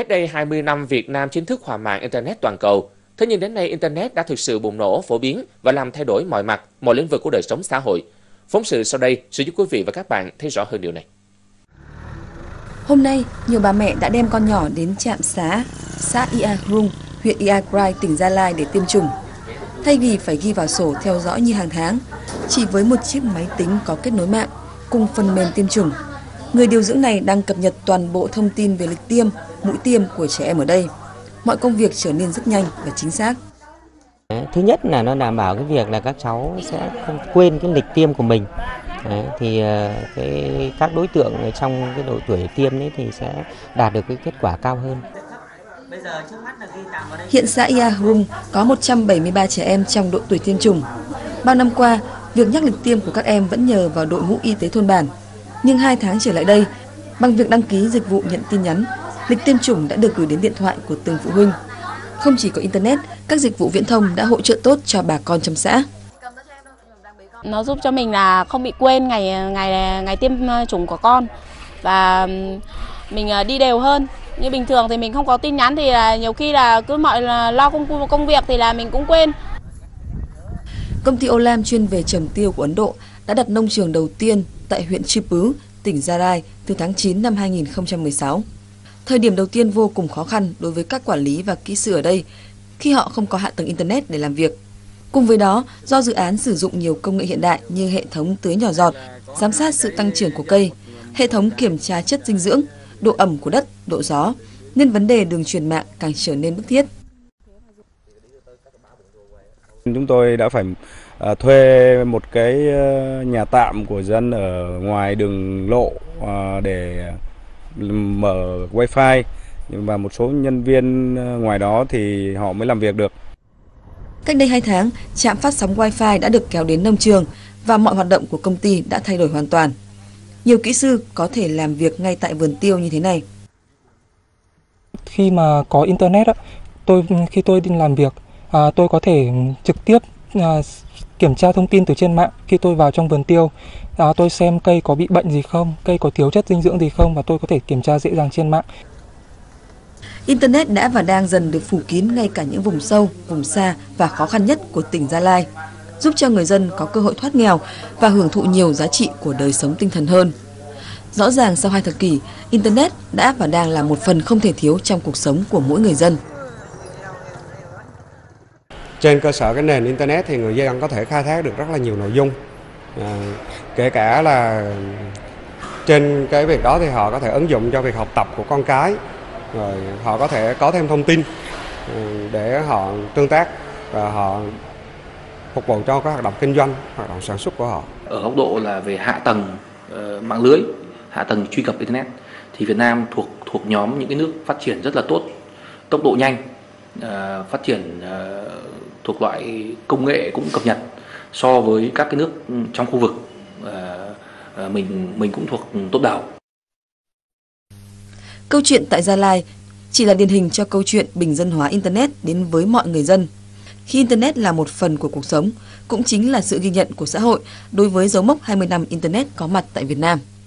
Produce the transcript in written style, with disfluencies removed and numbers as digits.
Cách đây 20 năm, Việt Nam chính thức hòa mạng Internet toàn cầu. Thế nhưng đến nay, Internet đã thực sự bùng nổ, phổ biến và làm thay đổi mọi mặt, mọi lĩnh vực của đời sống xã hội. Phóng sự sau đây sẽ giúp quý vị và các bạn thấy rõ hơn điều này. Hôm nay, nhiều bà mẹ đã đem con nhỏ đến trạm xã Ia Krung, huyện Iagrai, tỉnh Gia Lai để tiêm chủng. Thay vì phải ghi vào sổ theo dõi như hàng tháng, chỉ với một chiếc máy tính có kết nối mạng cùng phần mềm tiêm chủng, người điều dưỡng này đang cập nhật toàn bộ thông tin về lịch tiêm, mũi tiêm của trẻ em ở đây. Mọi công việc trở nên rất nhanh và chính xác. Thứ nhất là nó đảm bảo cái việc là các cháu sẽ không quên cái lịch tiêm của mình. Các đối tượng trong cái độ tuổi tiêm ấy thì sẽ đạt được cái kết quả cao hơn. Hiện xã Ia Krung có 173 trẻ em trong độ tuổi tiêm chủng. Bao năm qua, việc nhắc lịch tiêm của các em vẫn nhờ vào đội ngũ y tế thôn bản. Nhưng 2 tháng trở lại đây, bằng việc đăng ký dịch vụ nhận tin nhắn, lịch tiêm chủng đã được gửi đến điện thoại của từng phụ huynh. Không chỉ có Internet, các dịch vụ viễn thông đã hỗ trợ tốt cho bà con trong xã. Nó giúp cho mình là không bị quên ngày tiêm chủng của con và mình đi đều hơn. Như bình thường thì mình không có tin nhắn thì là nhiều khi là cứ lo công việc thì là mình cũng quên. Công ty Olam chuyên về trồng tiêu của Ấn Độ đã đặt nông trường đầu tiên tại huyện Chư Pứ, tỉnh Gia Lai từ tháng 9 năm 2016. Thời điểm đầu tiên vô cùng khó khăn đối với các quản lý và kỹ sư ở đây khi họ không có hạ tầng Internet để làm việc. Cùng với đó, do dự án sử dụng nhiều công nghệ hiện đại như hệ thống tưới nhỏ giọt, giám sát sự tăng trưởng của cây, hệ thống kiểm tra chất dinh dưỡng, độ ẩm của đất, độ gió, nên vấn đề đường truyền mạng càng trở nên bức thiết. Chúng tôi đã phải thuê một cái nhà tạm của dân ở ngoài đường lộ để mở wifi, và một số nhân viên ngoài đó thì họ mới làm việc được. Cách đây 2 tháng, trạm phát sóng wifi đã được kéo đến nông trường và mọi hoạt động của công ty đã thay đổi hoàn toàn. Nhiều kỹ sư có thể làm việc ngay tại vườn tiêu như thế này. Khi mà có Internet, khi tôi đi làm việc, tôi có thể trực tiếp kiểm tra thông tin từ trên mạng. Khi tôi vào trong vườn tiêu, tôi xem cây có bị bệnh gì không, cây có thiếu chất dinh dưỡng gì không, và tôi có thể kiểm tra dễ dàng trên mạng. Internet đã và đang dần được phủ kín ngay cả những vùng sâu, vùng xa và khó khăn nhất của tỉnh Gia Lai, giúp cho người dân có cơ hội thoát nghèo và hưởng thụ nhiều giá trị của đời sống tinh thần hơn. Rõ ràng sau 2 thập kỷ, Internet đã và đang là một phần không thể thiếu trong cuộc sống của mỗi người dân. Trên cơ sở cái nền Internet thì người dân có thể khai thác được rất là nhiều nội dung. Kể cả là trên cái việc đó thì họ có thể ứng dụng cho việc học tập của con cái, rồi họ có thể có thêm thông tin để họ tương tác và họ phục vụ cho các hoạt động kinh doanh, hoạt động sản xuất của họ. Ở góc độ là về hạ tầng mạng lưới, hạ tầng truy cập Internet thì Việt Nam thuộc nhóm những cái nước phát triển rất là tốt, tốc độ nhanh, phát triển thuộc loại công nghệ cũng cập nhật so với các cái nước trong khu vực. Mình cũng thuộc top đầu. Câu chuyện tại Gia Lai chỉ là điển hình cho câu chuyện bình dân hóa Internet đến với mọi người dân. Khi Internet là một phần của cuộc sống, cũng chính là sự ghi nhận của xã hội đối với dấu mốc 20 năm Internet có mặt tại Việt Nam.